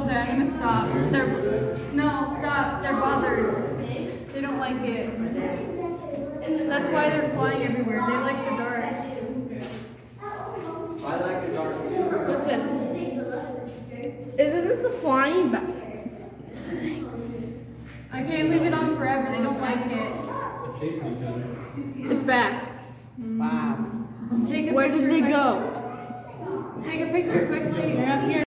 Okay, I'm gonna stop. No, stop. They're bothered. They don't like it. That's why they're flying everywhere. They like the dark. I like the dark too. What's this? Isn't this a flying bat? I can't leave it on forever. They don't like it. Chasing each other. It's bats. Wow. Take a Where did picture they quick. go? Take a picture quickly. They're up here.